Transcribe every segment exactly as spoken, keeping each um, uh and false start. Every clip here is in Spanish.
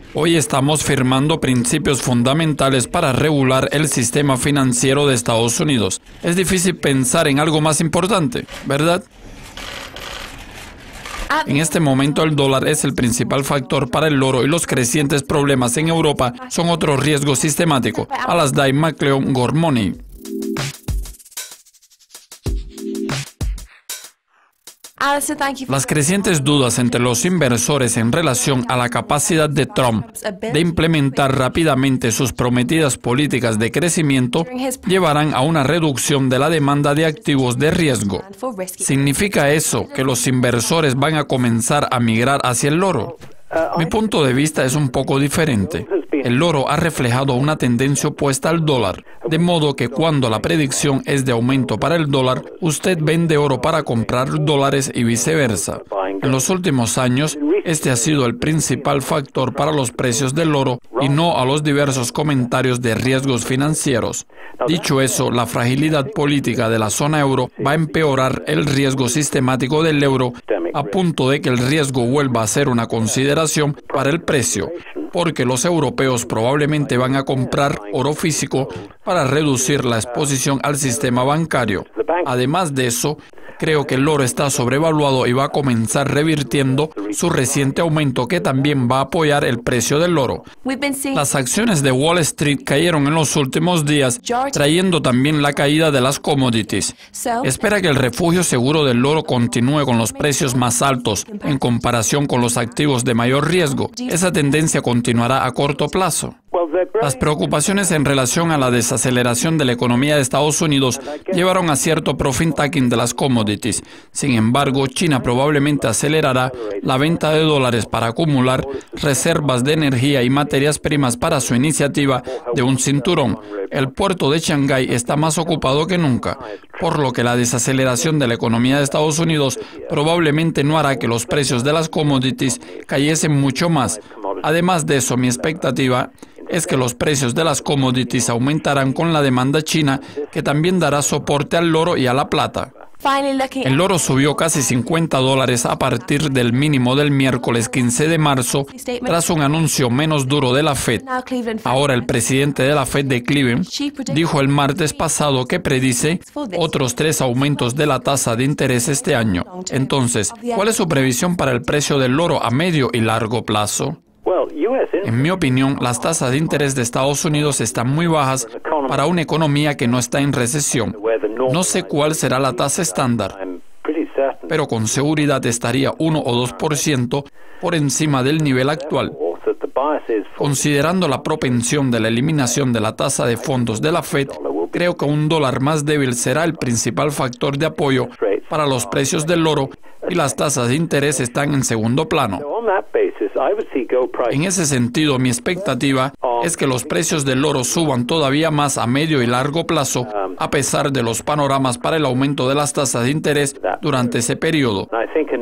Hoy estamos firmando principios fundamentales para regular el sistema financiero de Estados Unidos. Es difícil pensar en algo más importante, ¿verdad? En este momento el dólar es el principal factor para el oro y los crecientes problemas en Europa son otro riesgo sistemático. Alasdair MacLeod, Gormoney. Las crecientes dudas entre los inversores en relación a la capacidad de Trump de implementar rápidamente sus prometidas políticas de crecimiento llevarán a una reducción de la demanda de activos de riesgo. ¿Significa eso que los inversores van a comenzar a migrar hacia el oro? Mi punto de vista es un poco diferente. El oro ha reflejado una tendencia opuesta al dólar, de modo que cuando la predicción es de aumento para el dólar, usted vende oro para comprar dólares y viceversa. En los últimos años, este ha sido el principal factor para los precios del oro y no a los diversos comentarios de riesgos financieros. Dicho eso, la fragilidad política de la zona euro va a empeorar el riesgo sistemático del euro a punto de que el riesgo vuelva a ser una consideración para el precio, porque los europeos probablemente van a comprar oro físico para reducir la exposición al sistema bancario. Además de eso, creo que el oro está sobrevaluado y va a comenzar revirtiendo su reciente aumento, que también va a apoyar el precio del oro. Las acciones de Wall Street cayeron en los últimos días, trayendo también la caída de las commodities. Espera que el refugio seguro del oro continúe con los precios más altos en comparación con los activos de mayor riesgo. Esa tendencia continuará a corto plazo. Las preocupaciones en relación a la desaceleración de la economía de Estados Unidos llevaron a cierto profit taking de las commodities. Sin embargo, China probablemente acelerará la venta de dólares para acumular reservas de energía y materias primas para su iniciativa de un cinturón. El puerto de Shanghái está más ocupado que nunca, por lo que la desaceleración de la economía de Estados Unidos probablemente no hará que los precios de las commodities cayesen mucho más. Además de eso, mi expectativa es que los precios de las commodities aumentarán con la demanda china, que también dará soporte al oro y a la plata. El oro subió casi cincuenta dólares a partir del mínimo del miércoles quince de marzo, tras un anuncio menos duro de la Fed. Ahora el presidente de la Fed de Cleveland dijo el martes pasado que predice otros tres aumentos de la tasa de interés este año. Entonces, ¿cuál es su previsión para el precio del oro a medio y largo plazo? En mi opinión, las tasas de interés de Estados Unidos están muy bajas para una economía que no está en recesión. No sé cuál será la tasa estándar, pero con seguridad estaría uno o dos por ciento por encima del nivel actual. Considerando la propensión de la eliminación de la tasa de fondos de la Fed, creo que un dólar más débil será el principal factor de apoyo para los precios del oro y las tasas de interés están en segundo plano. En ese sentido, mi expectativa es que los precios del oro suban todavía más a medio y largo plazo, a pesar de los panoramas para el aumento de las tasas de interés durante ese periodo.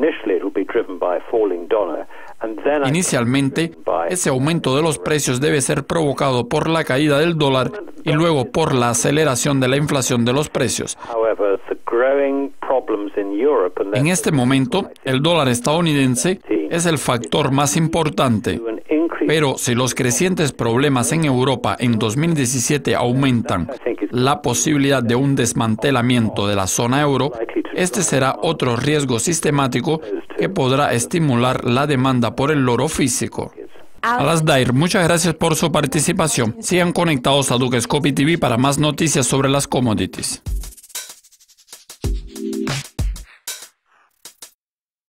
Inicialmente, ese aumento de los precios debe ser provocado por la caída del dólar y luego por la aceleración de la inflación de los precios. En este momento, el dólar estadounidense es el factor más importante, pero si los crecientes problemas en Europa en dos mil diecisiete aumentan la posibilidad de un desmantelamiento de la zona euro, este será otro riesgo sistemático que podrá estimular la demanda por el oro físico. Alasdair, muchas gracias por su participación. Sigan conectados a Dukescopy T V para más noticias sobre las commodities.